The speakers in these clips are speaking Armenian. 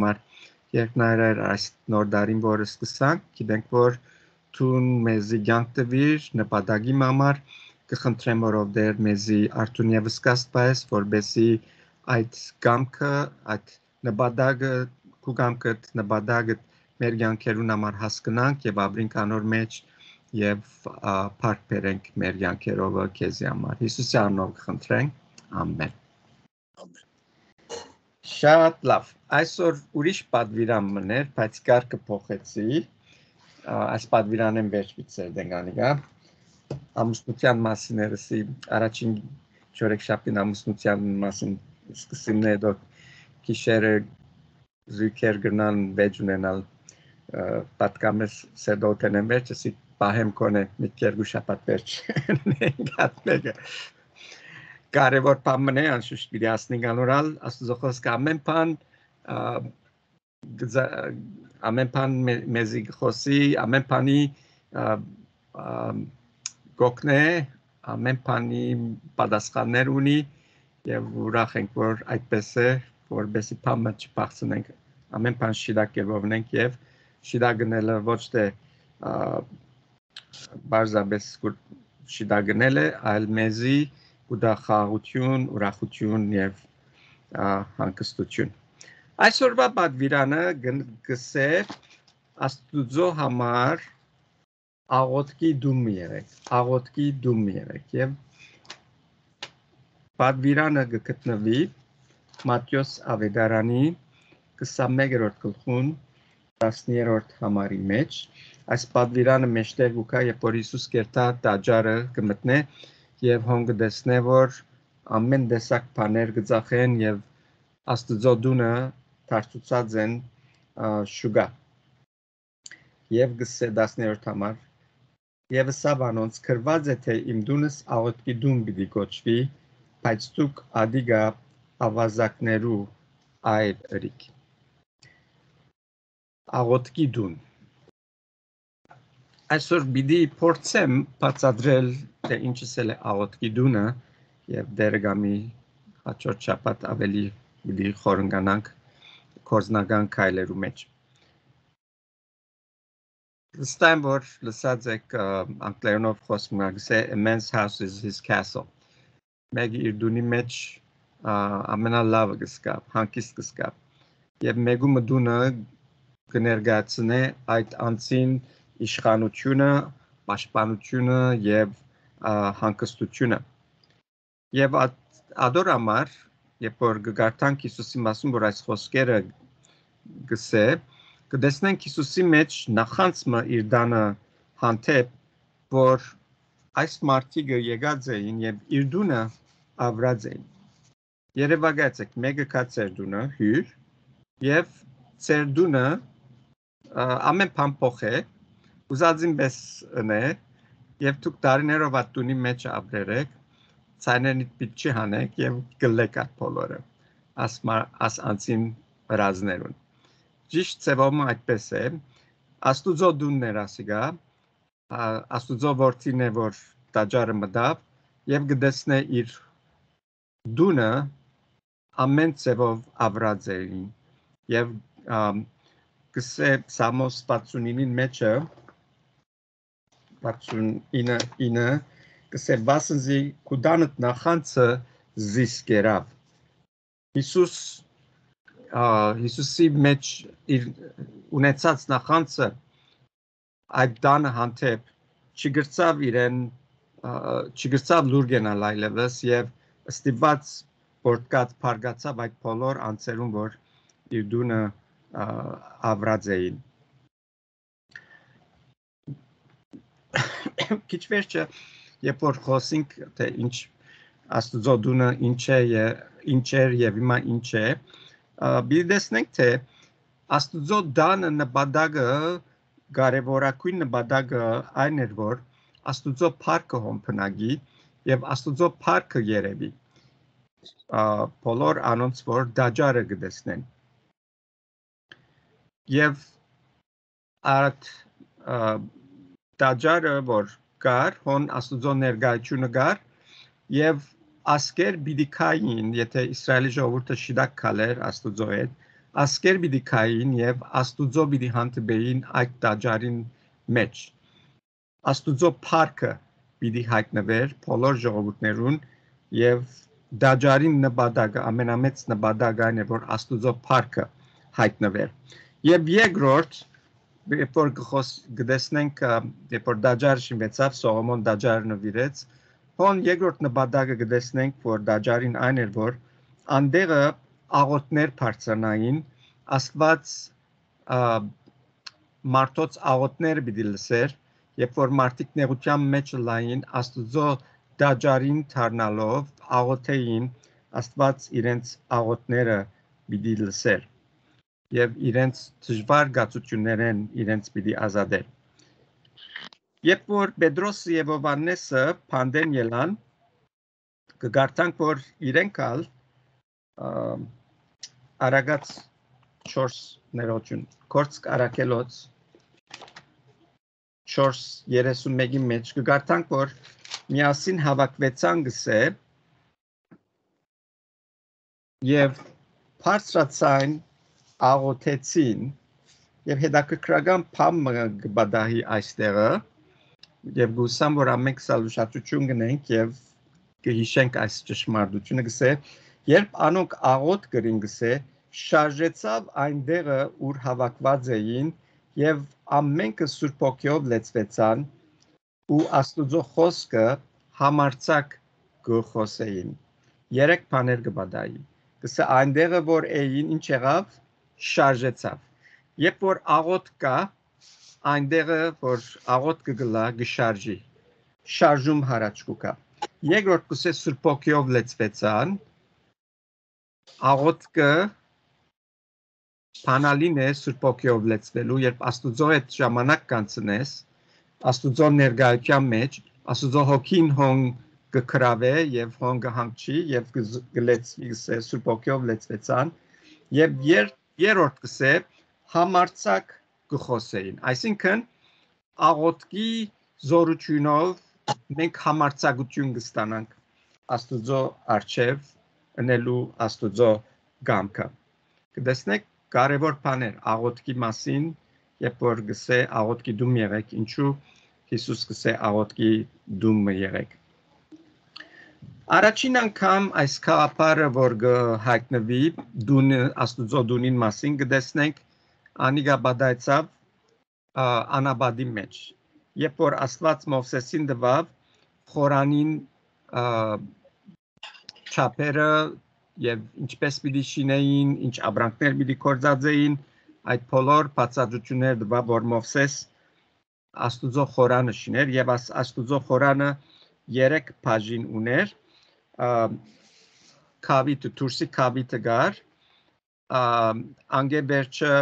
համար երկնայր այս նոր դարին, որ սկսանք, գիտենք, որ տուն մեզի կյանք տվիր նպատակի համար, կխնդրեմ, որ դեր մեզի արթուն եւս կաստվայես, որբեսի այդ կամքը, այդ նպատակը, քու կամքդ նպատակը մեր կյանքերուն համար հասկանանք եւ ապրենք անոր մեջ եւ փառք բերենք մեր կյանքերով քեզի համար։ Հիսուսի անունով կխնդրենք։ Ամեն։ Շատ լավ։ Այսօր ուրիշ պատվիրան մներ, բայց կարգը փոխեցի։ Այս պատվիրանեն վերջվիցեր դենգանիգա։ Ամուսնության մասին երեսի առաջին չորեքշաբթին ամուսնության մասին սկսիմն է դոք գիշերը զույգեր գնան վեճ ունենալ պատկամես սերդոթեն են վերջ, ասի պահեմ կոնե մի կերգու շապատ վերջ նենգատ մեկը։ Կարևոր բան է, անշուշտ պիտի ասնենք անորալ, աստուծո խոսքը ամեն բան մեզի խոսի, ամեն բանի գոքն է, ամեն բանի պատասխաններ ունի եւ ուրախ ենք, որ այդպես է, որբեսի բանը չփախցնենք, ամեն բան շիդակերով ունենք եւ շիդագնելը ոչ թե բարձաբես շիդագնելը, այլ մեզի ուդախաղություն, ուրախություն եւ հանգստություն։ Այսօրվա պատվիրանը գսե աստուծո համար աղոթքի դում եղեք եւ պատվիրանը գտնվի Մատթեոս ավետարանի 21-րդ գլխուն 10-րդ համարի մեջ։ Այս պատվիրանը մեջտեղ ուկա, երբ որ Հիսուս կերտա տաճարը կմտնե եւ հոնգ դեսնե, որ ամեն տեսակ բաներ գծախեն եւ աստուծո դունը դարձուցած են շուգա։ Եվ գսե 10-րդ համար եւ սա բանոնց գրված է, թե իմ դունս աղոթքի դուն պիտի կոչվի, բայց դուք ադիգա ավազակներու այր ըրիք։ Աղոթքի դուն։ Այսօր պիտի փորձեմ բացատրել, թե ինչս է աղոթքի դունը եւ դերգամի հաջորդ շաբաթ ավելի պիտի խորհրդանանք կորզնական քայլերու մեջ։ Ստայն որ լսած եք անգլերենով խոսքը գսե a man's house is his castle։ Մեկ իր դունի մեջ ամենալավը կսկա, հանգիստ կսկա։ Եվ մեգումը դունը կներկայացնե այդ անձին իշխանությունը, պաշտպանությունը եւ հանգստությունը։ Եվ ադոր համար, երբ որ գարտանք Հիսուսի մասին, որ այս խոսքերը գսե, կտեսնենք Հիսուսի մեջ նախանցումը իր դանը հանդեպ, որ այս մարդիկը եկած էին եւ իր դունը ավրած էին։ Երևակայեցեք, մեկը կա ծեր դունը հյուր եւ ծեր դունը ամեն բան փոխե, ուզածին պես ընե եւ դուք տարիներով այդ տունի մեջ ապրել եք, ցայներնիդ պիտ չհանեք եւ գլեք այդ բոլորը աս անցին ռազներուն։ Ճիշտ ծևոմը այդպես է, աստուծո դունն էր ասիգա, աստուծո որդին է, որ տաճարը մտավ եւ գտեսնե իր դունը ամեն ծևով ավրած էին եւ գսե Սամոս 69-ին մեջը 69 գսե վասնզի կուդանդ նախանցը զիսկերավ։ Հիսուսի մեջ իր ունեցած նախանցը այդ դանը հանդեպ չգրծավ իրեն, չգրծավ լուր գնալ այլևս եւ ստիպված որտկած փարգացավ այդ բոլոր անձերուն, որ իր դունը ավրած էին։ Քիչ վերջը, երբ որ խոսենք, թե ինչ աստուծո դունը ինչ էր եւ հիմա ինչ է, պիտի տեսնենք, թե աստուծո դանը նպատակը, կարևորագույն նպատակը այն էր, որ աստուծո փառքը հոմփնագի եւ աստուծո փառքը երևի բոլոր անոնց, որ դաջարը գտեսնեն։ Եվ այդ դաջարը, որ կար, հոն աստուծո ներկայությունը կար, եւ ասկեր պիտի կային, եթե Իսրայելի ժողովուրդը շիդակ քալեր աստուծո հետ, ասկեր պիտի քային եւ Աստուծո պիտի հանդիպեին այդ դաջարին մեջ։ Աստուծո փառքը պիտի հայտնվեր բոլոր ժողովուրդներուն եւ դաջարին նպատակը ամենամեծ նպատակը այն է որ Աստուծո փառքը հայտնվեր։ Եվ երկրորդ երբ որ գտեսնենք երբ որ դաջարը շինվեցավ Սողոմոն դաջարը նվիրեց, հոն երկրորդ նպատակը գտեսնենք որ դաջարին այն էր որ անդեղը աղոթներ բարձրանային, Աստված մարդոց աղոթները պիտի լսեր, երբ որ մարդիկ նեղության մեջ լային Աստուծո դաջարին դառնալով աղոթեին, Աստված իրենց աղոթները պիտի լսեր եւ իրենց դժվար գացություններեն իրենց պիտի ազատեր։ Երբ որ Պետրոսը եւ Հովհաննեսը փանդեն ելան, կգարտանք որ իրենք ալ Արագած 4 ներողություն, Կորցք Արաքելոց 4:31-ի մեջ կգարտանք որ միասին հավաքվեցան գսե եւ բարձրացան աղոթեցին եւ հետաքրքրական բան կբադահի այստեղը եւ գուսամ որ ամենք սալ ուշադրություն գնենք եւ կհիշենք այս ճշմարտությունը գսե երբ անոնք աղոթ կրին գսե շարժեցավ այնտեղը ուր հավաքված էին եւ ամենքը Սուրբ Հոգիով լեցվեցան ու Աստուծո խոսքը համարձակ գխոսեին երեք բաներ կբադայի գսե այնտեղը որ էին ինչ եղավ շարժեցավ երբ որ աղոթ կա այնտեղը որ աղոթ կգլա գշարժի շարժում հարաճ կուկա երկրորդ կսե Սուրբ Հոգիով լեցվեցան աղոթքը Փանալին է Սուրբ Հոգիով լեցվելու, երբ Աստուծո հետ ժամանակ կանցնես, Աստուծո ներկայության մեջ, Աստուծո Հոգին հոն կգրավե եւ հոն կհանգչի եւ կլեցվի Սուրբ Հոգիով լեցվեցան եւ երրորդ կսե համարձակ կխոսեին, այսինքն աղոթքի զորությունով մենք համարձակություն կստանանք Աստուծո արչեւ ընելու Աստուծո գամքը կտեսնեք կարևոր բաներ աղոթքի մասին, երբ որ գսե աղոթքի դում եղեք, ինչու Հիսուս գսե աղոթքի դում եղեք։ Առաջին անգամ այս խաղապարը, որ հայտնվի դունը Աստուծո դունին մասին կտեսնենք, անիգա բադայցավ անաբադի մեջ։ Երբ որ Աստված Մովսեսին տվավ խորանին չափերը եւ ինչպես պիտի շինեին, ինչ ապրանքներ պիտի կործածեին, այդ բոլոր բացատրությունները տվավ որ Մովսես Աստուծո խորանը շիներ եւ Աստուծո խորանը 3 բաժին ուներ, քավիթը դուրսի քավիթը գար, անգե վերջը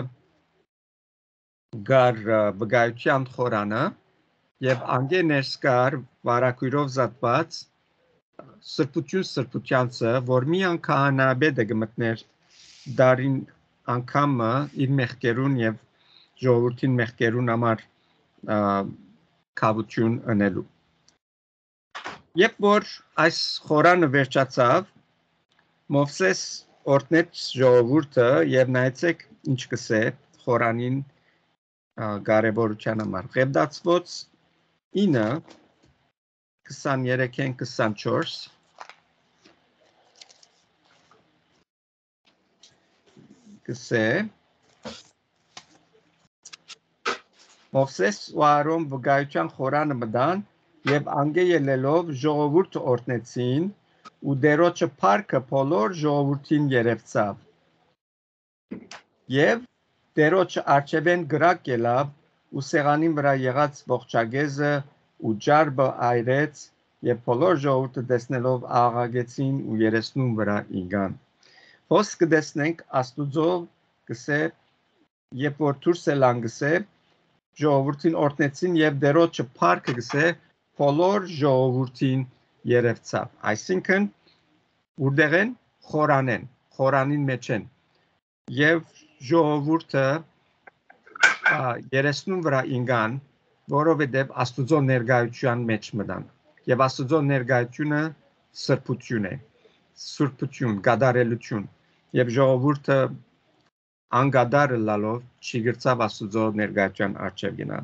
գար վկայության խորանը եւ անգե ներս գար վարակույրով զատված սրբությանցը, որ մի անգահանաբեդը գմտներ դարին անգամը իր մեղքերուն եւ ժողովրդին մեղքերուն համար կավություն ընելու։ Երբ որ այս խորանը վերջացավ, Մովսես օրհնեց ժողովուրդը եւ նայեցեք ինչ կսե խորանին կարևորության համար։ Ղեբդացված 9 23-ին 24 կսե Մովսես ու Արոն վկայության խորանը մտան եւ անգե ելելով ժողովուրդը օրհնեցին ու դերոջը փառքը բոլոր ժողովրդին երևցավ եւ դերոջը արչեվեն գրակ ելավ ու սեղանին վրա եղած ողջագեզը ու ջարբը այրեց եւ բոլոր ժողովուրդը տեսնելով աղաղեցին ու երեսնուն վրա ինգան հոս կտեսնենք Աստուծո գսե երբ որ դուրս ելան գսե ժողովրդին օրհնեցին եւ դերոջը փառքը գսե բոլոր ժողովրդին երևցավ այսինքն որտեղ են խորանին մեջ են եւ ժողովուրդը երեսնուն վրա ինգան որովհետև Աստուծո ներկայության մեջ մտան եւ Աստուծո ներկայությունը սրբություն է սուրբություն գադարելություն եւ ժողովուրդը անգադար լալով չգրծավ Աստուծո ներկայության առջև գնալ։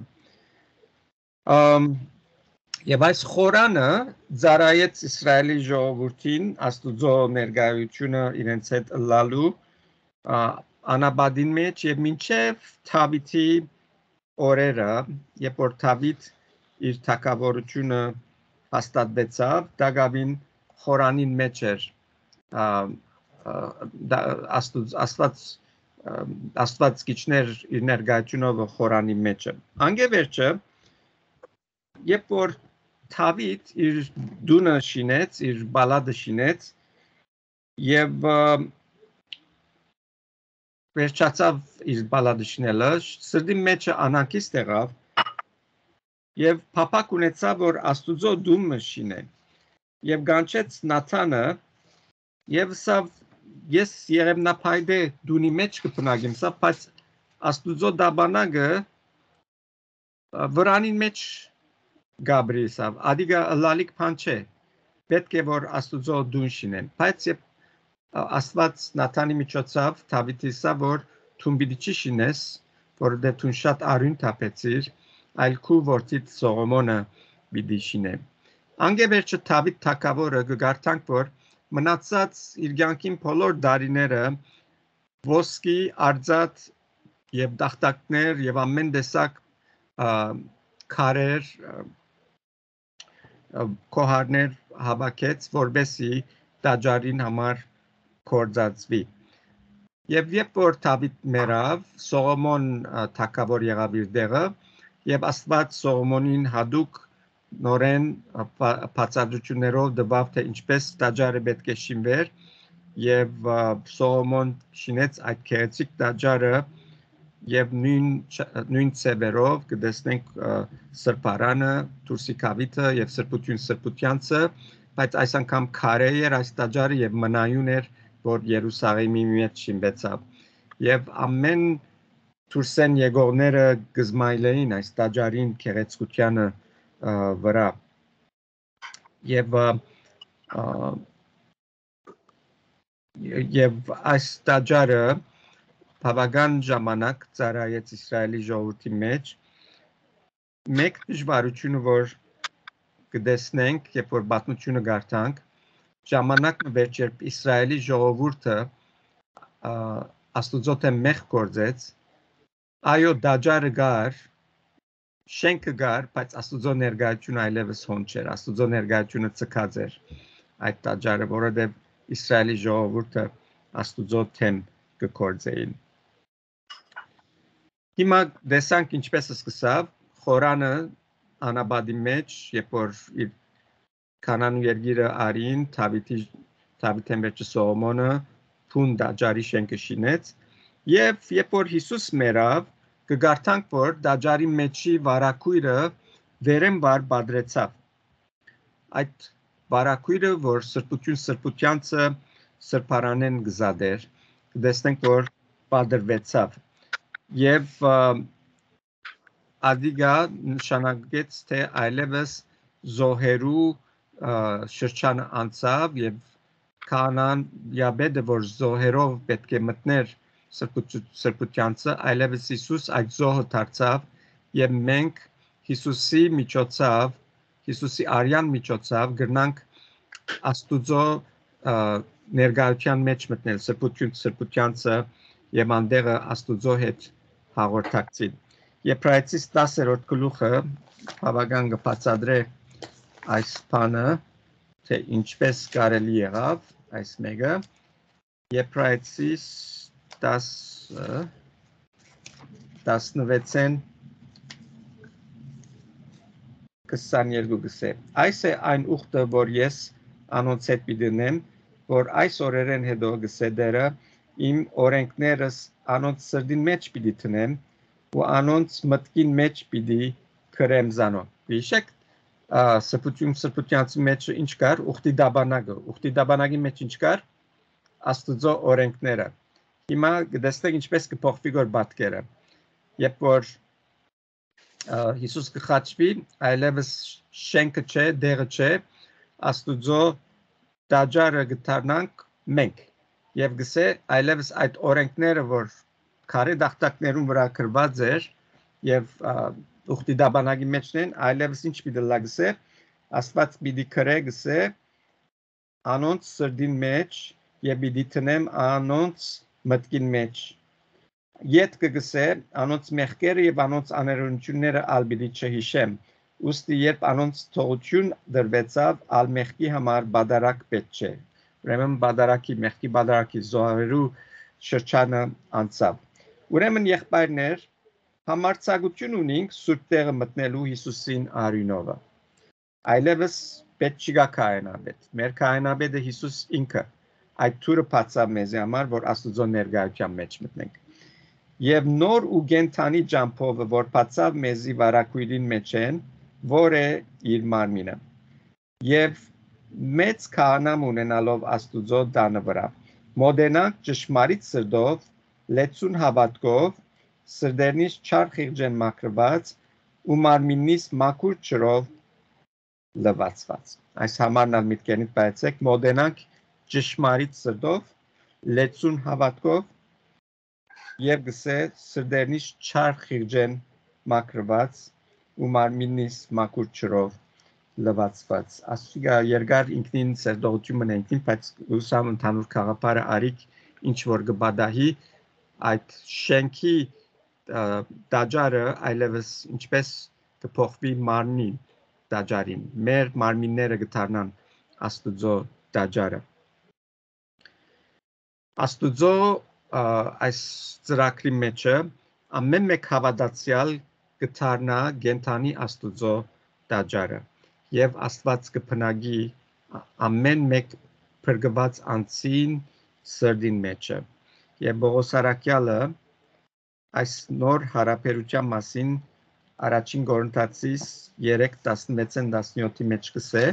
Եվ այս խորանը ծառայեց Իսրայելի ժողովրդին Աստուծո ներկայությունը իրենց հետ լալու անաբադին մեջ եւ մինչեւ Դավիթի օրերը, երբ որ Դավիթ իր թագավորությունը հաստատվեցավ, Դագավին խորանին մեջ էր Աստված գիչներ իր ներկայությունով խորանի մեջը։ Անգևերջը, երբ որ Դավիթ իր դունը շինեց, իր բալադը շինեց եւ վերջացավ իր բալադը շինելը, սրտի մեջը անհանգիստ եղավ եւ փափակ ունեցավ, որ Աստուծո դումը շինե։ Եվ գանչեց Նաթանը եւ սա ես Երևնապայդե դունի մեջ կփնագեմ, սա բայց Աստուծո դաբանագը վրանին մեջ Գաբրիեսավ, ադիգա լալիկ բան չէ, պետք է որ Աստուծո դուն շինեն, բայց երբ Աստված Նաթանի միջոցով Դավիթիսա, որ թուն պիտի չի շինես, որովհետև թուն շատ արյուն թափեցիր, այլ քու որդիդ Սողոմոնը պիտի շինե։ Անգևերջը Դավիթ թագավորը կգարթանք, որ մնացած իր կյանքին բոլոր դարիները ոսկի, արձած եւ տախտակներ եւ ամեն տեսակ քարեր, կոհարներ հավաքեց, որբեսի տաճարին համար կործածվի։ Եվ երբ որ Դավիթ մեռավ, Սողոմոն թագավոր եղավ իր տեղը, եւ Աստված Սողոմոնին հadouk նորեն բացատրություններով տվավ, թե ինչպես տաճարը պետք է շինվեր, եւ Սողոմոն շինեց այդ գեղեցիկ տաճարը եւ նույն ծևերով կտեսնենք սրբարանը, դուրսի կավիթը եւ սրբություն սրբությանցը, բայց այս անգամ քարե էր այս տաճարը եւ մնայուն էր, որ Երուսաղեմի մեջ շինվեցավ։ Եվ ամեն դուրսեն եկողները գզմայլեին այս տաճարին գեղեցկությանը վրա։ Եվ այս տաճարը բավական ժամանակ ծառայեց Իսրայելի ժողովրդի մեջ։ Մեկ դժվարությունը, որ կտեսնենք, երբ որ պատմությունը գարտանք, ժամանակը վերջ, երբ Իսրայելի ժողովուրդը Աստուծո դեմ մեղք գործեց, այո, տաճարը կար, շենքը կար, բայց Աստուծո ներկայությունը այլևս հոն չէր, Աստուծո ներկայությունը ցկած էր այդ տաճարը, որովհետև Իսրայելի ժողովուրդը Աստուծո դեմ կգործեին։ Հիմա տեսանք ինչպես սկսավ խորանը անաբադի մեջ, երբ որ իր Կանան երկիրը արին, Դավիթեն վերջը Սողոմոնը թուն տաճարի շենքը շինեց, եւ երբ որ Հիսուս մեռավ, կգարտանք, որ տաճարի մեջի վարակույրը վերեմ վար բادرեցավ։ Այդ վարակույրը, որ սրբություն սրբությանցը սրբարանեն գզադեր, կտեսնենք, որ բادرվեցավ։ Եվ ադիգա նշանակեց, թե այլևս զոհերու շրջանը անցավ եւ Կանան յաբեդը, որ զոհերով պետք է մտներ սրբությանցը, այլևս Հիսուս այդ զոհը դարձավ եւ մենք Հիսուսի միջոցով, Հիսուսի արյան միջոցով գրնանք Աստուծո ներկայության մեջ մտնել սրբությանցը եւ անդեղը Աստուծո հետ հաղորդակցի։ Եբրայեցիս 10-րդ գլուխը բավական կբացատրե այս բանը, թե ինչպես կարելի եղավ այս մեկը, Եբրայեցիս 16-ն 22 գսե։ Այս է այն ուխտը, որ ես անոնց հետ պիտի դնեմ, որ այս օրերեն հետո գսե դերը իմ օրենքներս անոնց սրդին մեջ պիտի տնեմ ու անոնց մտքին մեջ պիտի քրեմ զանո։ Հիշեք սրբությանցի մեջ ինչ կար, ուխտի դաբանագի մեջ ինչ կար, Աստուծո օրենքները։ Հիմա կտեսնենք ինչպես կփոխվի գոր պատկերը։ Երբ որ Հիսուս կխաչվի, այլևս շենքը չէ, դեղը չէ, Աստուծո տաճարը կդառնանք մենք։ Եվ գսե այլևս այդ օրենքները, որ քարե դախտակներուն վրա գրված էր եւ ուխտի դաբանագի մեջն են այլևս ինչ պիտի լագսե Աստված պիտի քրե գսե անոնց սրդին մեջ եւ պիտի տնեմ անոնց մտքին մեջ Ետ կգսե անոնց մեղքերը եւ անոնց աներունությունները ալ պիտի չհիշեմ ուստի երբ անոնց թողություն դրվեցավ ալ մեղքի համար բադարակ պետք չէ ուրեմն բադարակի մեղքի բադարակի զոհերու շրջանը անցավ ուրեմն եղբայրներ համարձակություն ունենք սուրբ տեղը մտնելու Հիսուսին արյունովը այլևս պետք չի գա քահանաբեդ մեր քահանաբեդը Հիսուս ինքը այդ թուրը բացավ մեզ համար որ Աստծո ներկայության մեջ մտնենք եւ նոր ու գենթանի ջամփովը որ բացավ մեզի վարակույրին մեջ են որ է իր մարմինը եւ մեծ քահանամ ունենալով Աստուծո դանը վրա մոդենանք ճշմարիտ սրտով լեցուն հավատքով սրդերնից չար խիղճեն մաքրված ու մարմինից մաքուր ջրով լվացված այս համարն ալ միտքենիդ բայցեք մոդենանք ճշմարիտ սրտով լեցուն հավատքով եւ գսե սրդերնից չար խիղճեն մաքրված ու մարմինից մաքուր ջրով լվացված ասիգա երկար ինքնին սերտողություն մնենքին բայց ուսամ ընդհանուր խաղապարը արիք ինչ որ գբադահի այդ շենքի դաջարը այլևս ինչպես կփոխվի մարմնի դաջարին մեր մարմինները կդառնան Աստուծո դաջարը Աստուծո այս ծրագրի մեջը ամեն մեկ հավատացյալ կդառնա գենթանի Աստուծո դաջարը եւ Աստված կփնագի ամեն մեկ փրկված անձին սրդին մեջը եւ Բողոս Արաքյալը այս նոր հարաբերության մասին առաջին Կորինթացիս 3:16-17-ի մեջ կսե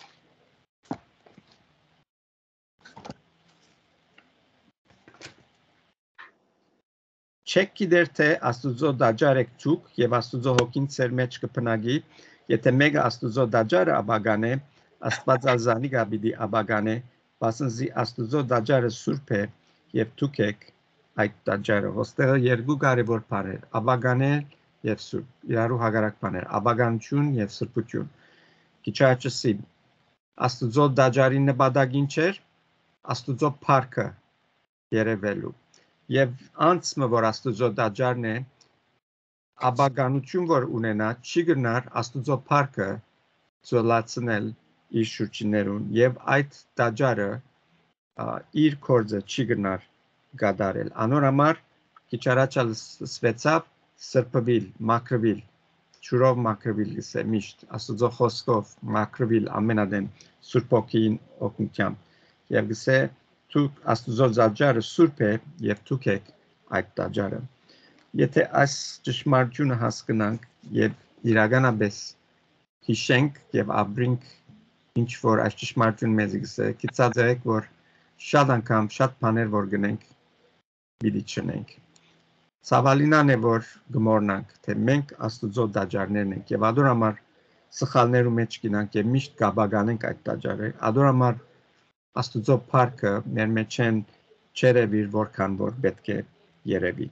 Չեք գիտեր թե Աստուծո դաջար եք ցուկ եւ Աստուծո հոգին ծեր մեջ կփնագի եթե մեկը Աստուծո դաջարը աբագան է Աստվածազանի գաբիդի աբագան է բասնզի Աստուծո դաջարը սուրբ է եւ ցուկ եք այդ դաջարը ոստեղը երկու կարևոր բաներ աբագանել եւ սուրբ իրարու հագարակ բաներ աբագանություն եւ սրբություն քիչաճսի Աստուծո դաջարի նպատակին չէր Աստուծո փառքը երևելու Եվ անցմը, որ Աստուծո դաջարն է, աբագանություն, որ ունենա, չի գնար Աստուծո փառքը ծոլացնել իր շուրջիներուն եւ այդ դաջարը իր կորձը չի գնար գադարել։ Անոր համար քիչ առաջ սկսվեցավ սրբվել, մաքրվել, ջուրով մաքրվել գսե միշտ Աստուծո խոսքով մաքրվել ամենադեն Սուրբ Հոգին օգնությամբ եւ գսե Թուք Աստուծո դաջարը սուրբ է եւ թուք եք այդ դաջարը Եթե այս ճշմարտությունը հասկանանք եւ իրականապես հիշենք եւ ապրենք ինչ որ այս ճշմարտությունը մեզ գսե գիտած եք որ շատ անգամ շատ բաներ որ գնենք պիտի չնենք Ցավալինան է որ գմորնանք թե մենք Աստուծո դաջարներն ենք եւ ադոր համար սխալներու մեջ գնանք եւ միշտ գաբագանենք այդ դաջարը ադոր համար Աստուծո փառքը մեր մեջ են չերևիր որքան որ պետք է երևի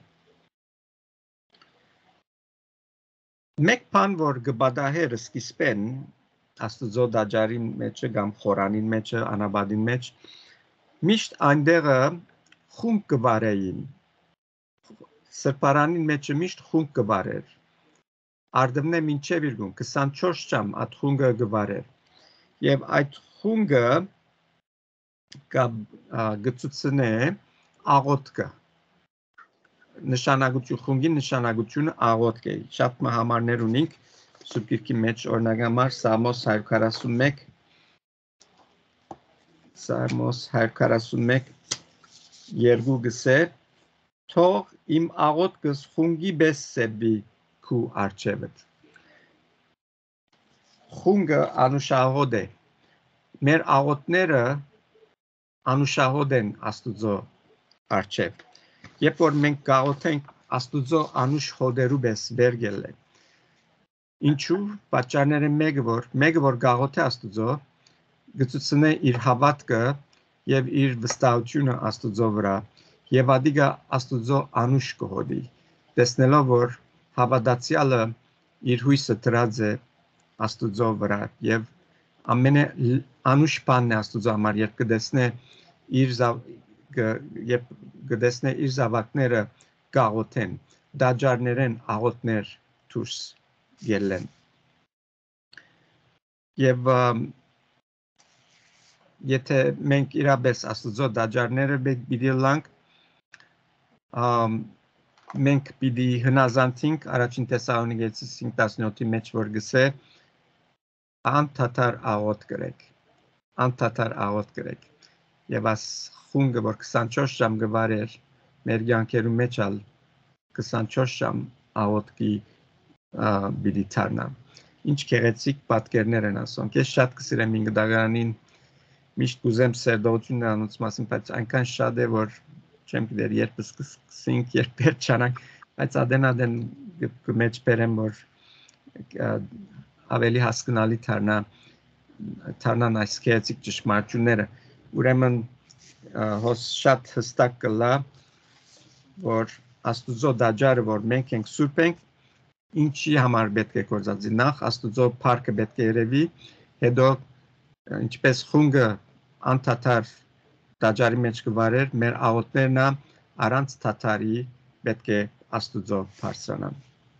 Մեկ բան որ գբադահեր սկիզբեն Աստուծո դաջարի մեջը կամ խորանին մեջը անաբադին մեջ միշտ այնտեղը խումբ կվարեին սրբարանին մեջը միշտ խումբ կվարեր արդվնե մինչև իրգուն 24 ժամ այդ խումբը կվարեր եւ այդ խումբը գծուցնե աղոտքը նշանակություն խումբի նշանակությունը աղոտք է շատ համարներ ունենք Սուրբ Գիրքի մեջ օրինակ Սամոս 141 Սամոս 141 երկու գսե թող իմ աղոտքս խումբի բես սեբի քու արչեվդ խումբը անուշահոդ է մեր աղոտները անուշահոդ են Աստուծո արչև երբ որ մենք գաղութենք Աստուծո անուշ հոդերու բես վերգել է ինչու պատճառները մեկը որ գաղութ է Աստուծո գծուցնե իր հավատքը եւ իր վստահությունը Աստուծո վրա եւ ադիգա Աստուծո անուշ կհոդի տեսնելով որ հավատացյալը իր հույսը դրած է Աստուծո վրա եւ ամենը անուշ բանն է Աստուծո համար երբ կդեսնե իր զավակները գաղութեն դաջարներեն աղոթներ դուրս ելեն եւ եթե մենք իրապես Աստուծո դաջարները պիտի լանք մենք պիտի հնազանդենք առաջին Թեսաղոնիկեցիս 5:17-ի մեջ որ գսե անթաթար աղոթ գրեք եւ աս խունգը որ 24 ժամ գվարեր մեր յանքերում մեջ ալ 24 ժամ աղոթքի պիտի դառնա ինչ գեղեցիկ պատկերներ են ասում ես շատ կսիրեմ ինգդագանին միշտ կուզեմ սերդողությունն անոնց մասին բայց այնքան շատ է որ չեմ գիտեր երբ սկսենք երբ վերջանանք բայց ադենադեն մեջ բերեմ որ ավելի հասկանալի դառնան այս գեղեցիկ ճշմարտությունները ուրեմն հոս շատ հստակ կլա որ Աստուծո դաջարը որ մենք ենք սուրբ ենք ինչի համար պետք է գործածի նախ Աստուծո փառքը պետք է երևի հետո ինչպես խունգը անթաթար դաջարի մեջ կվարեր մեր աղոթներն առանց թաթարի պետք է Աստուծո բարձրանան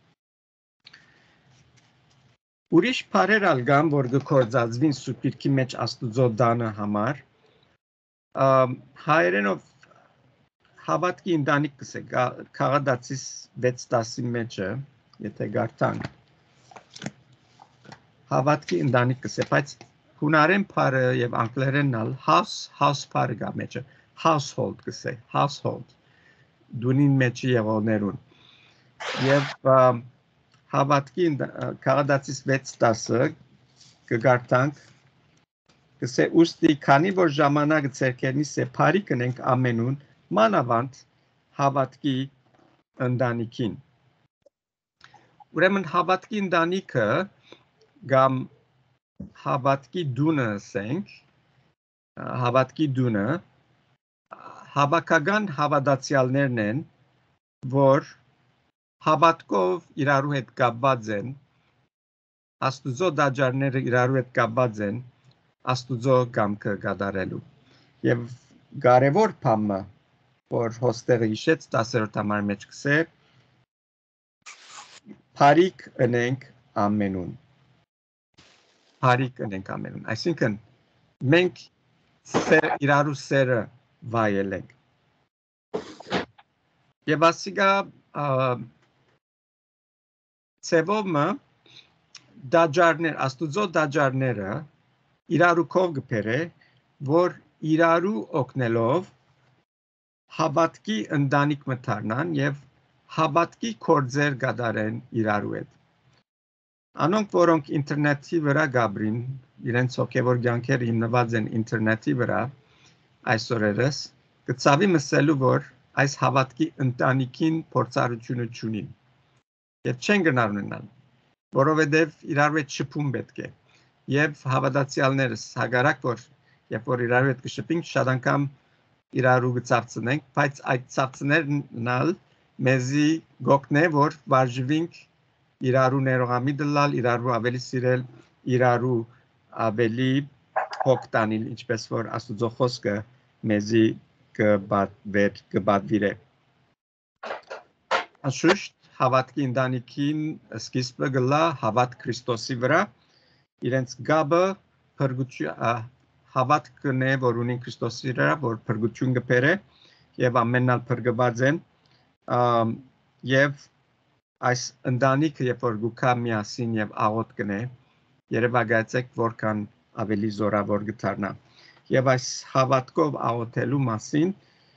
ուրիշ բառեր ալ կան որ գործածվին Սուրբ Գիրքի մեջ Աստուծո դանը համար հայերենով հավատքի ընտանիք կսե Քաղատացիս 6:10-ի մեջը եթե գարտանք հավատքի ընտանիք կսե բայց հունարեն բառը եւ անգլերենն ալ house բառը կա մեջը household կսե household դունին մեջի եղողներուն եւ հավատքի Քաղատացիս 6:10-ը կգարտանք կսե ուստի քանի որ ժամանակը ցերկերնի սեփարի կնենք ամենուն մանավանդ հավատքի ընտանիքին ուրեմն հավատքի ընտանիքը կամ հավատքի դունը ասենք հավատքի դունը հավաքական հավատացյալներն են որ հավատքով իրարու հետ կապված են Աստուծո դաջարները իրարու հետ կապված են Աստուծո կամքը կատարելու եւ կարևոր բանը որ հոստեղը հիշեց 10-րդ համարի մեջ կսե Փարիք ընենք ամենուն Փարիք ընենք ամենուն այսինքն մենք իրարու սերը վայելենք եւ ասիկա ծևոմը դաջարներ Աստուծո դաջարները իրարու կով գբերե որ իրարու օգնելով հավատքի ընտանիք մթարնան եւ հավատքի կորձեր կատարեն իրարու հետ Անոնք որոնք ինտերնետի վրա գաբրին իրենց հոգևոր կյանքերը հիմնված են ինտերնետի վրա այսօրերս կծավի մսելու որ այս հավատքի ընտանիքին փորձառությունը չունին եւ չեն գնալ ունենալ որովհետեւ իրարու հետ շփում պետք է եւ հավատացյալներս հագարակ որ երբ որ իրարու հետ կշփենք շատ անգամ իրարու գծավցնենք բայց այդ ծավցներն ալ մեզի գոկնե որ վարժվենք իրարու ներողամիտ լալ, իրարու ավելի սիրել, իրարու ավելի հոգ տանել, ինչպես որ Աստուծո խոսքը մեզի կբադվիր է։ Անշուշտ հավատքի ընտանիքին սկիզբը գլա հավատ Քրիստոսի վրա, իրենց գաբը հավատքն է, որ ունին Քրիստոսի վրա, որ փրկություն կբերե եւ ամենն ալ փրկված են եւ այս ընտանիքը երբ որ գուքա միասին եւ աղոթ կնե երևակայեցեք որքան ավելի զորավոր գտարնա եւ այս հավատքով աղոթելու մասին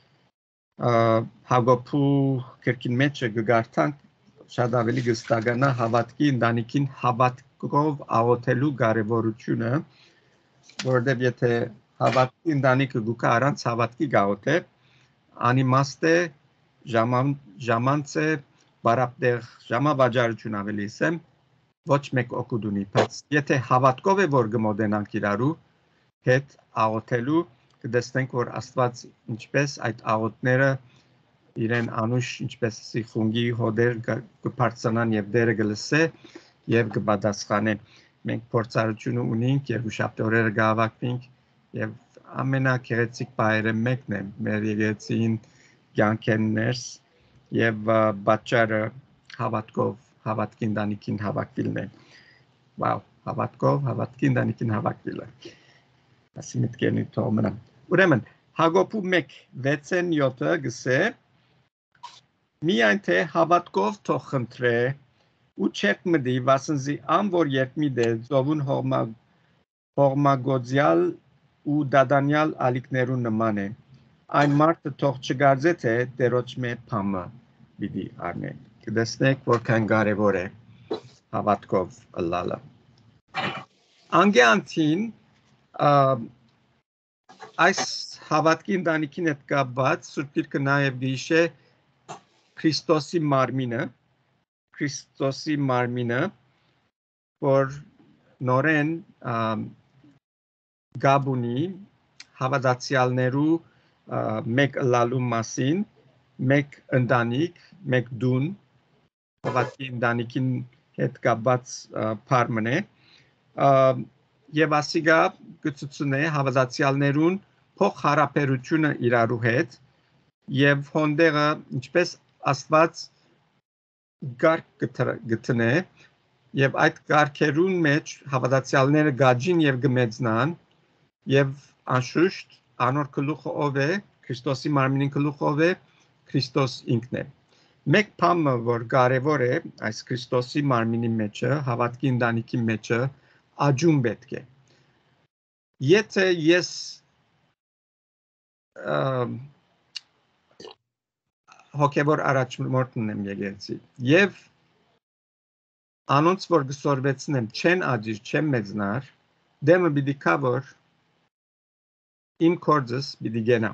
Հակոբու քրկին մեջ գարտանք շատ ավելի գստագանա հավատքի ընտանիքին հավատքով աղոթելու կարեւորությունը որովհետեւ եթե հավատքի ընտանիքը գուքա առանց հավատքի գաղոթե անիմաստ է ժամանց է բարապտեղ ժամավաճառություն ավելի ասեմ ոչ մեկ օգուտ ունի բայց եթե հավատքով է որ գմոդենանք իրարու հետ աղոթելու կտեսնենք որ Աստված ինչպես այդ աղոթները իրեն անուշ ինչպեսի խունգի հոդեր կբարձրանան եւ դերը կլսե եւ կպատասխանե։ Մենք փորձառությունը ունենք եւ ուրիշ օրերը գավակվենք եւ ամենագեղեցիկ բայրը մեկն է մեր եկեղեցին կյանքերս եւ բաճարը հավատքի ընտանիքին հավաքվելն է։ Վաու, հավատքի ընտանիքին հավաքվելը։ Ասի միտքերնի թողնեմ։ Ուրեմն Հակոբու 1:6-7-ը գսե միայն թե հավատքով թող խնդրե ու չեք մդի վասնզի ամոր երբմիտ է ծովուն հողմագործյալ ու դադանյալ ալիքներուն նման է այն մարդը թող չգարձե թե Տերոջ մե փամը պիտի առնե կտեսնեք որքան կարևոր է հավատքով ըլլալը անգյանտին այս հավատքի ընտանիքին հետ կապված Սուրբ Գիրքը նաև գիշե Քրիստոսի մարմինը որ նորեն գաբունի հավատացյալներու մեկ ըլլալու մասին մեկ ընտանիք մեկ դուն հավատքի ընտանիքին հետ կապված փարմն է եւ ասիգա գծուցնե հավատացյալներուն փոխհարաբերությունը իրարու հետ եւ հոնդերը ինչպես Աստված գարկ գտնե եւ այդ գարքերուն մեջ հավատացյալները գաջին եւ գմեծնան եւ անշուշտ անոր գլուխը ով է Քրիստոսի մարմինի գլուխը ով է Քրիստոս ինքն է մեկ բանը որ կարեւոր է այս Քրիստոսի մարմինի մեջը հավատքի ընտանիքի մեջը աջուն պետք է եթե ես հոգևոր առաջնորդն եմ եկեղեցի եւ անոնց որ գսորվեցնեմ չեն աջիր չեն մեծնար դեմը պիտի կա որ իմ կորձս պիտի գնա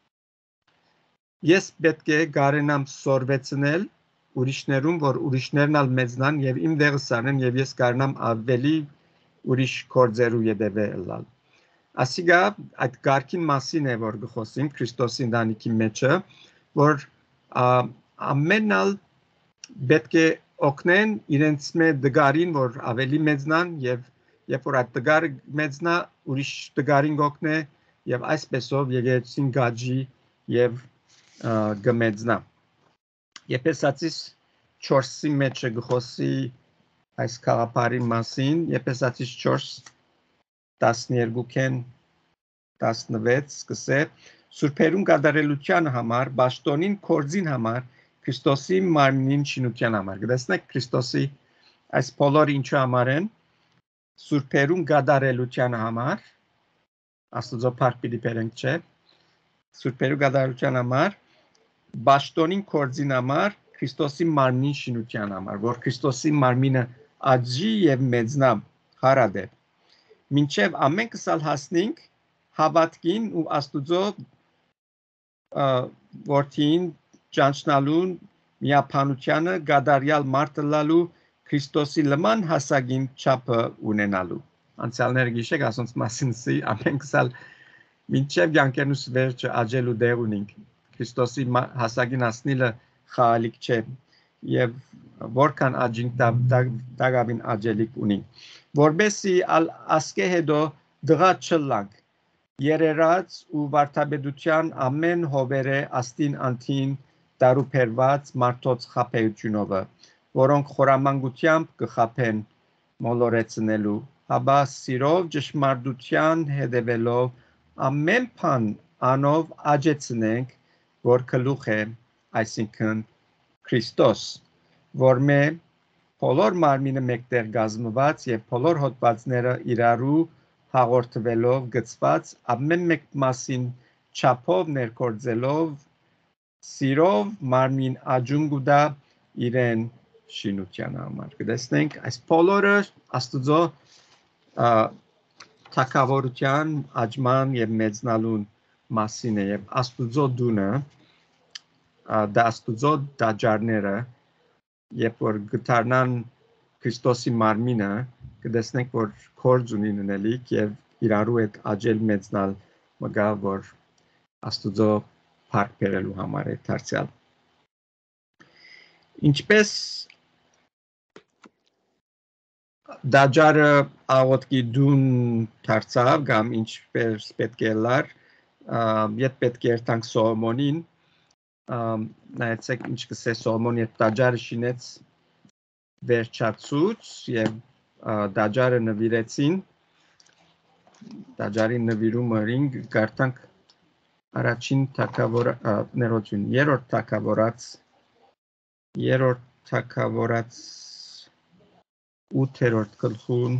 ես պետք է կարենամ սորվեցնել ուրիշներուն որ ուրիշներն ալ մեծնան եւ իմ դեղը սարնեն եւ ես կարենամ ավելի ուրիշ կորձերու յետևե ըլլալ ասիգա այդ գարքին մասին է որ գխոսենք Քրիստոսի ընտանիքի մեջը որ ամենալ պետք է օգնեն իրենց դգարին որ ավելի մեծնան եւ երբ որ այդ դգարը մեծնա ուրիշ դգարին օգնե եւ այսպեսով եկեղեցին գաջի եւ գմեծնա Եփեսացիս 4-ի մեջ գխոսի այս քաղաքարի մասին Եփեսացիս 4:12-ին 16 սկսե Սուրբերուն կատարելության համար Բաշտոնին կորձին համար Քրիստոսի մարմինին շինության համար գտեսնեք Քրիստոսի այս բոլորը ինչու համար են Սուրբերուն կատարելության համար Աստծո փառք պիտի բերենք չէ Սուրբերուն կատարելության համար Բաշտոնին կորձին համար Քրիստոսի մարմինին շինության համար որ Քրիստոսի մարմինը աջի եւ մեծնա հարադե մինչեւ ամեն կսալ հասնենք հավատքին ու Աստուծո որդին ճանչնալուն միապանությանը գադարյալ մարդը լալու Քրիստոսի լման հասագին չափը ունենալու անցյալները գիշեք ասոնց մասինսի ամեն կսալ մինչեւ յանքերնուս վերջը աջելու դեր ունենք Քրիստոսի հասագին հասնիլը խաղալիք չէ եւ որքան աջին դագավին աջելիք ունի որբեսի ասկե հետո դղա չլանք երերած ու վարդապետության ամեն հովերը աստին անտին դարուփերված մարդոց խափեությունով որոնք խորամանկությամբ կխափեն մոլորեցնելու հաբա սիրով ճշմարտության հետևելով ամեն բան անով աջեցնենք որ գլուխ է այսինքն Քրիստոս որ մե բոլոր մարմինը մեկտեղ գազմված եւ բոլոր հոդվածները իրարու հաղորդվելով գծված ամեն մեկ մասին չափով ներկործելով սիրով մարմին աջուն գուտա իրեն շինության համար կտեսնենք այս բոլորը Աստծո թակավորության աջման եւ մեծնալուն մասին է եւ Աստծո դունը դա Աստծո դաջարները երբ որ գտարնան Քրիստոսի մարմինը կտեսնենք որ կորձ ունի նելիք եւ իրարու հետ աջել մեծնալ մգա որ Աստծո փառք բերելու համար է դարձյալ Ինչպես դաջարը աղոտքի դուն դարձավ կամ ինչպես պետք է լար, ետ պետք է երթանք Սողոմոնին, նայեցեք ինչ կսե Սողոմոնի հետ դաջարը շինեց վերջացուց եւ դաջարը նվիրեցին, դաջարի նվիրումը ռինգ գարտանք առաջին թագավորություն, երրորդ թագավորած 8-րդ գլխուն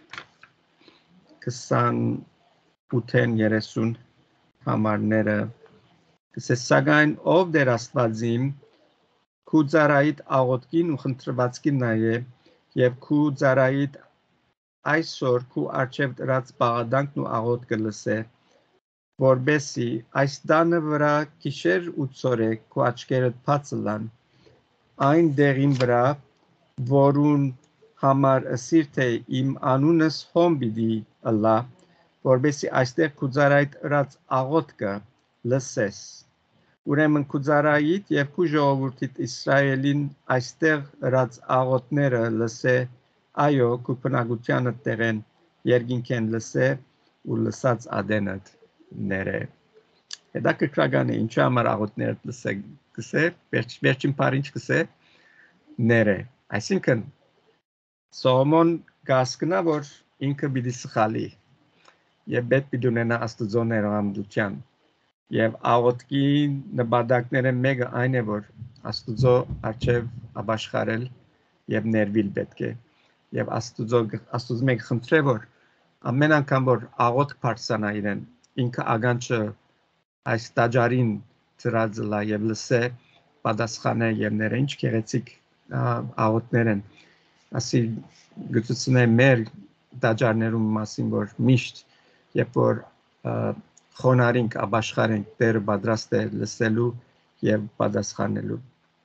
28-ն 30 համարները կսես սակայն ով դեր Աստվածիմ քու ծառայիդ աղոտքին ու խնդրվածքին նայե եւ քու ծառայիդ այսօր քու արչեւ դրած բաղադանքն ու աղոտքը լսե որբեսի այս տանը վրա գիշեր ու ցորեկ քու աչքերդ բաց լան այն դեղին վրա որուն համար ասիր թե իմ անունս հոմ պիտի ըլլա որբեսի այստեղ քու ծառայիդ դրած աղոտքը լսես ուրեմն քու ծառայիդ եւ քու ժողովուրդիդ Իսրայելին այստեղ դրած աղոտները լսե այո քու բնակությանը տեղեն երկինքեն լսե ու լսած ադենդ ները հետաքրքրական է ինչու համար աղոտներդ լսե կսե վերջին բառը ինչ կսե ները այսինքն Սողոմոն գասկնա որ ինքը պիտի սխալի եւ պետք պիտի ունենա Աստծո ներողամտության եւ աղոտքի նպատակները մեկը այն է որ Աստծո արչեւ ապաշխարել եւ ներվիլ պետք է եւ Աստծո մեկ խնդրե որ ամեն անգամ որ աղոտք բարձրանա իրեն ինքը ագանչը այս տաճարին ծրածլա եւ լսե պատասխանը եւ ները ինչ գեղեցիկ աղոտներ են ասի գծուցնե մեր տաճարներում մասին որ միշտ երբ որ խոնարհենք ապաշխարենք Տերը պատրաստ է լսելու եւ պատասխանելու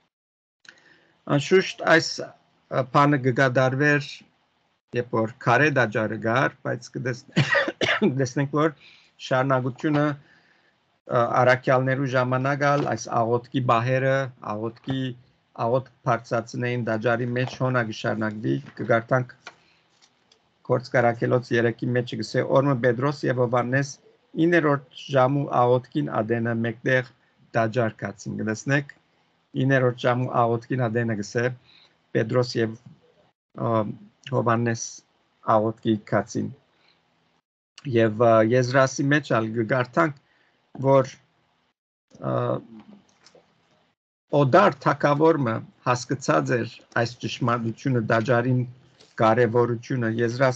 անշուշտ այս բանը կգադարվեր երբ որ քարե տաճարը գար բայց կտեսնենք որ շարունակությունը արաքյալներու ժամանակալ այս աղոտքի բահերը աղոտ բարձրացնեին տաճարի մեջ հոնագ շարունակվի կգարտանք Գործկարակելոց 3-ի մեջ գսե օրմը Պետրոս եւ Հովհաննես 9-րդ ժամու աղոտքին ադենը մեկտեղ տաճար կացին գտեսնեք 9-րդ ժամու աղոտքին ադենը գսե Պետրոս եւ Հովհաննես աղոտքի կացին եւ Եզրասի մեջ ալ գարտանք որ օդար թակավորը հասկացած էր այս ճշմարտությունը տաճարին կարևորությունը Եզրաս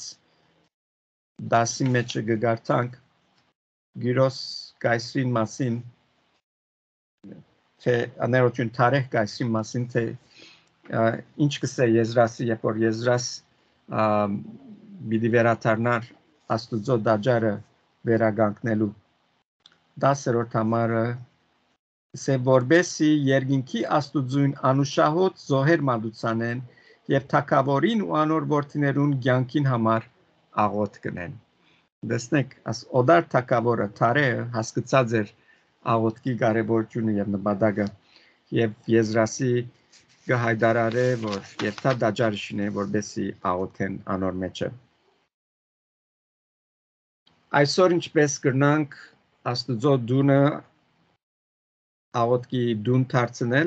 6:10-ի մեջ գարտանք Գիրոս գայսրին մասին թե աներոջուն տարեխ գայսրին մասին թե ինչ կսե Եզրասի երբ որ Եզրաս պիտի վերադառնար Աստուծո տաճարը վերականգնելու 10-րդ համարը սե որբեսի երկինքի Աստուծուն անուշահոտ զոհեր մատուցանեն եւ թակավորին ու անոր որդիներուն ցանկին համար աղոտ կնեն դեսնեք աս օդար թակավորը թարեը հասկացած էր աղոտքի կարևորությունը եւ նպատակը եւ Եզրասի գահայդարարե որ երթա տաճարը շինե որբեսի աղոթեն անոր մեջը այսօր ինչպես կրնանք Աստուծո դունը աղոտքի դուն դարձնել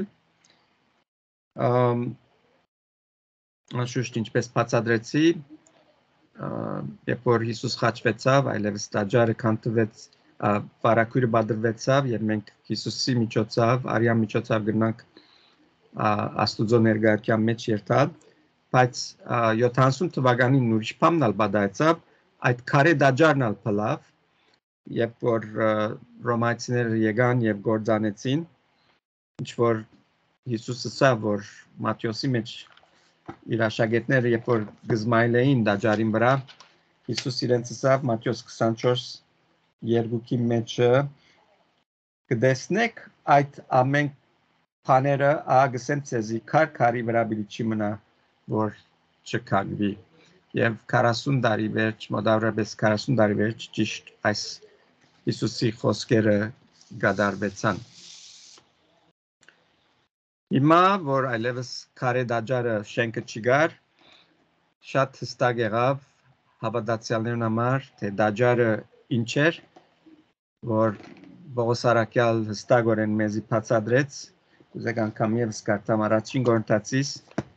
անշուշտ ինչպես բացատրեցի երբ որ Հիսուս խաչվեցավ այլևս տաճարը քանդվեց վարակույրը բادرվեցավ եւ մենք Հիսուսի միջոցով արյան միջոցով գնանք Աստուծո ներկայության մեջ երթալ բայց 70 թվականին ուրիշ բանալ բադայցավ այդ քարե տաճարն ալ փլավ երբ որ ռոմայցիները եկան եւ գործանեցին ինչ որ Հիսուսը ասա որ Մատթեոսի մեջ իր աշակերտները երբ որ գզմայլեին տաճարին վրա Հիսուս իրենց ասավ Մատթեոս 24:2-ի մեջ կտեսնեք այդ ամեն բաները ագսեմ ցեզի քարի վրա բիլի մնա որ չքագվի եւ 40 տարի վերջ մոտավորապես 40 տարի վերջ ճիշտ այս Հիսուսի խոսքերը գադարվեցան Հիմա, որ այլևս քարե դաջարը շենքը չգար, շատ հստակ եղավ հավատացյալներն համար, թե դաջարը ինչ էր, որ Պողոս Արաքյալ հստակորեն մեզի բացատրեց, կուզեք անգամ եւս կարդամ առաջին Կորինթացիս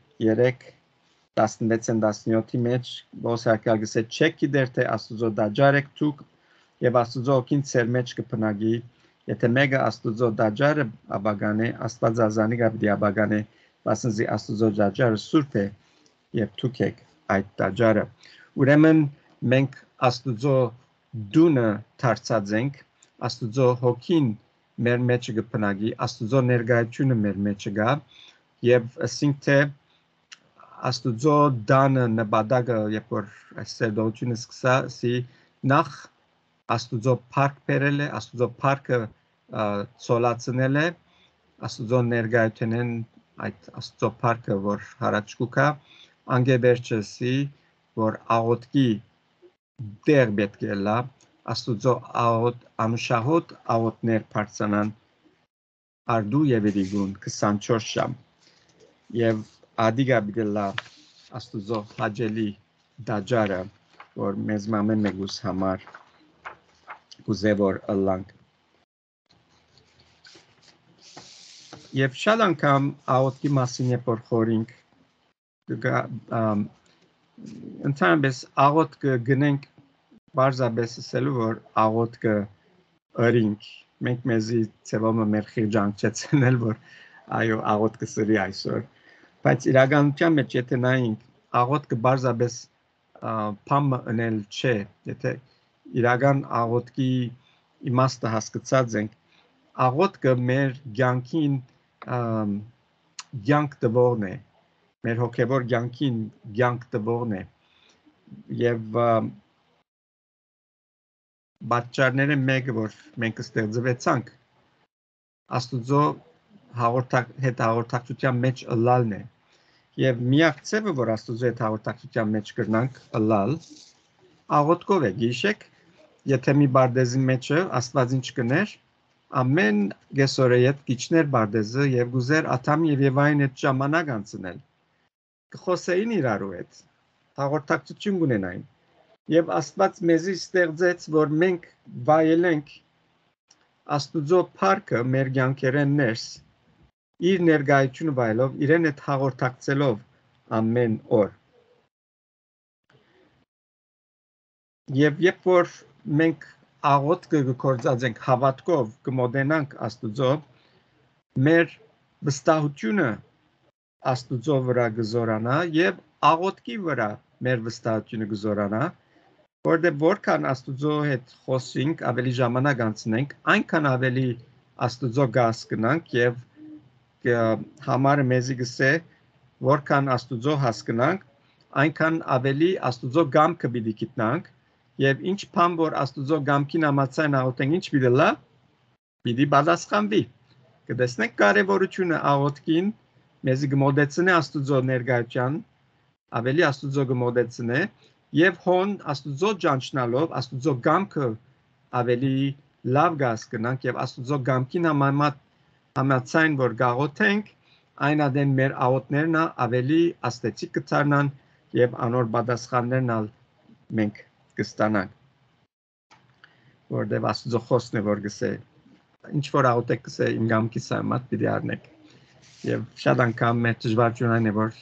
3:16-17-ի մեջ Պողոս Արաքյալ գսե չեք գիտեր թե Աստուծո դաջար եք դուք եւ Աստուծո օգին ծեր մեջ կփնագի եթե մեկը Աստուծո դաջարը աբագանե Աստվածազանի գաբդի աբագանե բասնզի Աստուծո դաջարը սուրբ է եւ դուք եք այդ դաջարը ուրեմն մենք Աստուծո դունը դարձած ենք Աստուծո հոգին մեր մեջ կփնագի Աստուծո ներկայությունը մեր մեջ գա եւ ասինք թե Աստուծո դանը նպատակը երբ որ սերդողությունը սկսա նախ Աստուծո փառք բերել է, Աստուծո փառքը ցոլացնել է, Աստուծո ներկայությունն այդ Աստուծո փառքը, որ հարաճ կուքա, անգեբերջսի, որ աղոտքի դեր պետք է լա, Աստուծո աղոտ, անուշահոտ աղոտներ բարձանան արդու եւ իրիգուն 24 ժամ եւ ադիգա բիդելա Աստուծո հաջելի դաջարը, որ մեզ մամեն մեգուս համար կուզեվոր ըլլանք։ Եվ շատ անգամ աղոտքի մասին երբ որ խորինք ընդհանրապես աղոտ կգնենք բարձաբես ասելու որ աղոտ կըրինք մենք մեզի ծևոմը մեր խիրջանք չեցնել որ այո աղոտ կսրի այսօր բայց իրականության մեջ եթե նայինք աղոտ կբարձաբես փամը ընել չէ եթե իրական աղոտքի իմաստը հասկացած ենք աղոտքը մեր կյանքին կյանք տվողն է մեր հոգևոր կյանքին կյանք տվողն է եւ բացառները մեկը որ մենք ստեղծվեցանք Աստուծո հետ հաղորդակցության մեջ ըլլալն է եւ միակ ցևը որ Աստուծո հետ հաղորդակցության մեջ կրնանք ըլլալ աղոտքով է գիշեք եթե մի բարդեզի մեջը Աստված ինչ կներ ամեն գեսորը ետ գիչներ բարդեզը եւ գուզեր աթամ եւ Եվային այդ ժամանակ անցնել կխոսեին իրարու հետ հաղորդակցություն ունենային եւ Աստված մեզի ստեղծեց որ մենք վայելենք Աստուծո փառքը մեր կյանքերեն ներս իր ներկայությունը վայելով իրեն հետ հաղորդակցելով ամեն օր եւ երբ որ մենք աղոտքը գործածենք հավատքով կմոտենանք Աստուծո մեր վստահությունը Աստուծո վրա կզորանա եւ աղոտքի վրա մեր վստահությունը կզորանա որտեղ որքան Աստուծո հետ խոսենք ավելի ժամանակ անցնենք այնքան ավելի Աստուծո գասկնանք եւ համարը մեզի գսե որքան Աստուծո հասկանանք այնքան ավելի Աստուծո գամքը պիտի գիտնանք Եվ ինչ բան որ Աստուծո գամքին համաձայն աղոթենք ինչ պիտի լա պիտի պատասխանվի կտեսնենք կարևորությունը աղոթքին մեզի կմոտեցնի Աստուծո ներկայության ավելի Աստուծո կմոտեցնի եւ հոն Աստուծո ճանչնալով Աստուծո գամքը ավելի լավ հասկանանք եւ Աստուծո գամքին համաձայն որ գաղոթենք այն ադեն մեր աղոթներն ավելի աստեցիկ կդառնան եւ անոր պատասխաններն մենք կստանանք որտեղ Աստուծո խոսքն է որ գսե ինչ որ աղոթեք գսե իմ գամքիս համաձայն պիտի առնեք եւ շատ անգամ մեր դժվարությունն է որ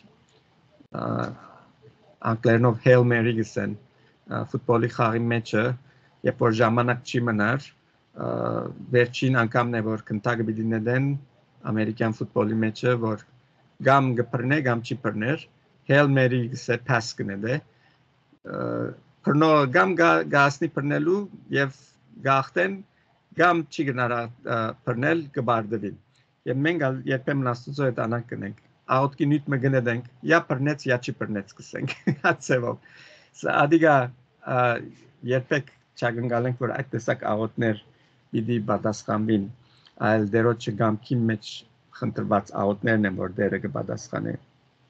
անգլերենով Hail Mary գսեն ֆուտբոլի խաղի մեջը երբ որ ժամանակ չի մնար վերջին անգամն է որ կնտակը պիտի նետեն ամերիկյան ֆուտբոլի մեջը որ գամ կփռնե գամ չի փռներ Hail Mary գսե pass կնետե Պրնո գամ գասնի պրնելու եւ գախտեն գամ չի գնարա պրնել կբարդվին եւ մենք երբեմն Աստուծո հետ անանք կնենք աղոթքի նույն մգնենք յա պրնեց յա չի պրնեց կսենք հացեվով սա ադիգա երբեք չագնգալենք որ այդ տեսակ աղոթներ պիտի պատասխանվին այլ դերոջ գամքի մեջ խնդրված աղոթներն են որ դերը կպատասխանի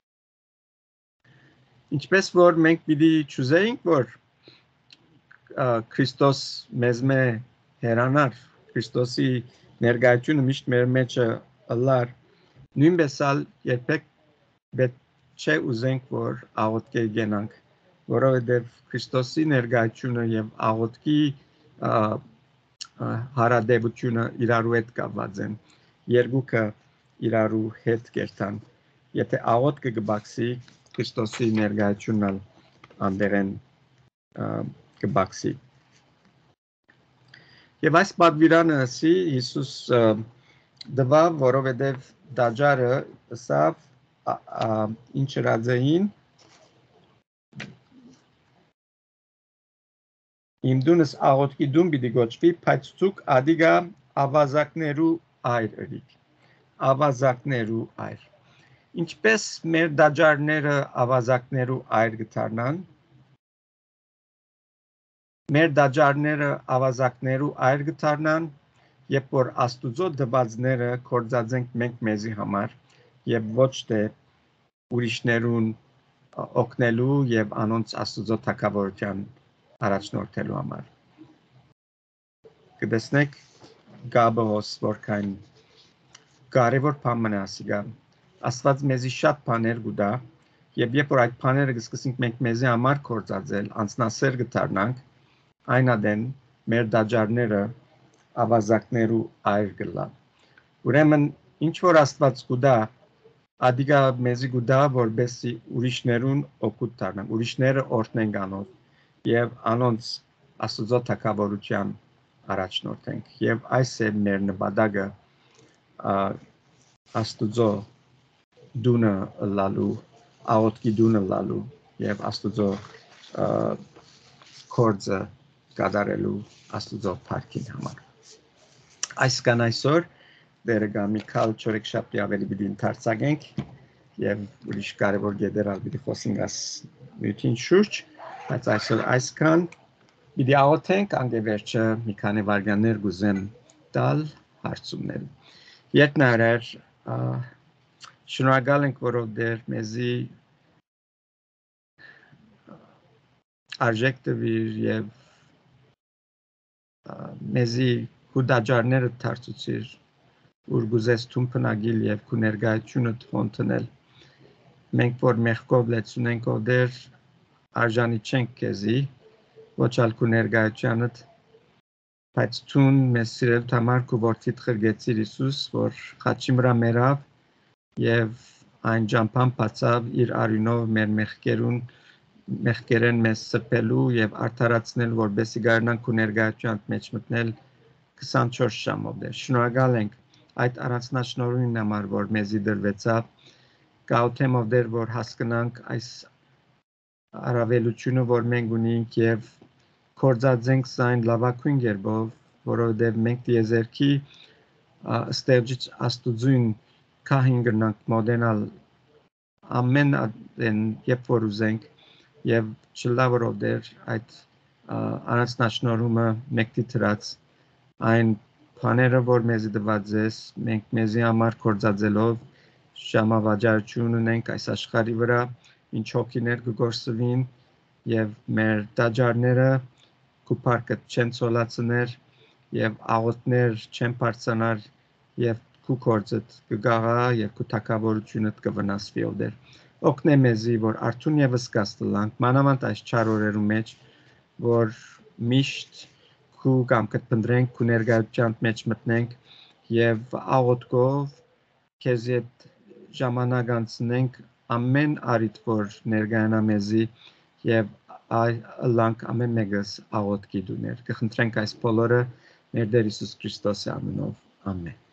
Ինչպես որ մենք պիտի ճուզեինք որ Քրիստոս մեզ մե հերանար Քրիստոսի ներկայությունը միշտ մեր մեջ ըլլար Նույնպես ալ երբեք չէ ուզենք, որ աղոթքի գնանք, որովհետև Քրիստոսի ներկայությունը եւ աղոթքի հարադեպությունը իրարու հետ կապված են։ Երկուքը իրարու հետ կերտան։ Եթե աղոթքը կբացի, Քրիստոսի ներկայությունն անդերեն կբացի։ Եվ այս պատվիրանը ասի Հիսուս դվա, որովհետև դաջարը ասավ ինչ ռաձեին իմ դունս աղոթքի դուն պիտի գոչվի, բայց ցուկ ադիգա ավազակներու այր ըրիք։ Ավազակներու այր։ Ինչպես մեր դաջարները ավազակներու այր գտարնան, մեր դաջարները ավազակներու այր գտարնան, երբ որ Աստուծո դվածները կործածենք մենք մեզի համար եւ ոչ թե ուրիշներուն օգնելու եւ անոնց Աստուծո թակավորության առաջնորդելու համար։ Կտեսնեք գաբոս որքան կարևոր բան ասիգա։ Աստված մեզի շատ բաներ գուտա եւ երբ որ այդ բաները կսկսենք մենք մեզի համար կործածել, անձնասեր գտարնանք, այն ադեն մեր դաջարները ավազակներու այր գլա։ Ուրեմն ինչ որ Աստված գուտա, ադիգա մեզի գուտա, որբեսի ուրիշներուն օգուտ դառնան, ուրիշները օրհնենք անոնց եւ անոնց Աստուծո թակավորության առաջնորդենք։ Եվ այս է մեր նպատակը Աստուծո դունը լալու, աղոթքի դունը լալու եւ Աստուծո կորձը կատարելու Աստուծո փառքին համար։ Այսքան այսօր դերը գամի քալ չորեքշաբթի ավելի պիտի ընթերցանք եւ ուրիշ կարևոր գեդեր ալ պիտի խոսենք աս նյութին շուրջ, բայց այսօր այսքան պիտի աղոթենք, անգևերջը մի քանի վարկաներ գուզեմ տալ հարցումներ։ Երկնարար շնորհակալ ենք, որով դեր մեզի արժեք տվիր եւ մեզի հուդաջարները դարձուցիր, ուր գուզես թումփնագիլ եւ քու ներկայությունը թոնտնել։ Մենք որ մեղքով լեցունենք ով դեր արժանի չենք քեզի, ոչ ալ քու ներկայությանդ, բայց ցուն մեզ սիրել համար քու որդիդ խրգեցիր Հիսուս, որ խաչի վրա մեռավ եւ այն ջամփան բացավ իր արյունով մեր մեղքերեն մեզ սփելու եւ արդարացնել, որբեսի գարնանք ու ներկայության մեջ մտնել 24 ժամով դեր։ Շնորհակալ ենք այդ առանձնաշնորհին համար, որ մեզի դրվեցավ, գաղութեմով դեր, որ հասկանանք այս առավելությունը, որ մենք ունենք եւ կործածենք այն լավագույն երբով, որովհետեւ մենք դիեզերքի ստեղծիչ Աստուծուն քահին գնանք մոդենալ ամեն երբ որ ուզենք եւ չլավրով դեր այդ առանձնաշնորհումը մեկտի դրած այն բաները, որ մեզի դված ես, մենք մեզի համար կործածելով ժամավաճառություն ունենք այս աշխարհի վրա, ինչ հոգիներ կգործվին եւ մեր դաջարները կուպարկը չեն ցոլացներ եւ աղոթներ չեն բարձրանար եւ քու կործդ կգաղա եւ քու թակավորությունդ կվնասվի ով դեր օգնե մեզի որ արթուն եւս կաստլանք մանավանդ այս չար օրերու մեջ որ միշտ քու կամքդ փնտրենք քու ներկայության մեջ մտնենք եւ աղոթքով քեզ հետ ժամանակ անցնենք ամեն արիթ որ ներկայանա մեզի եւ լանք ամեն մեկս աղոթքի դուներ կխնդրենք այս բոլորը մեր Տեր Հիսուս Քրիստոսի անունով ամեն